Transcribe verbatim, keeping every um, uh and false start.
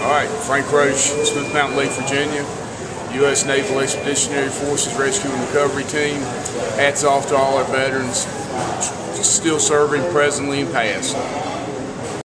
All right, Frank Roach, Smith Mountain Lake, Virginia, U S Naval Expeditionary Forces Rescue and Recovery Team. Hats off to all our veterans still serving presently and past.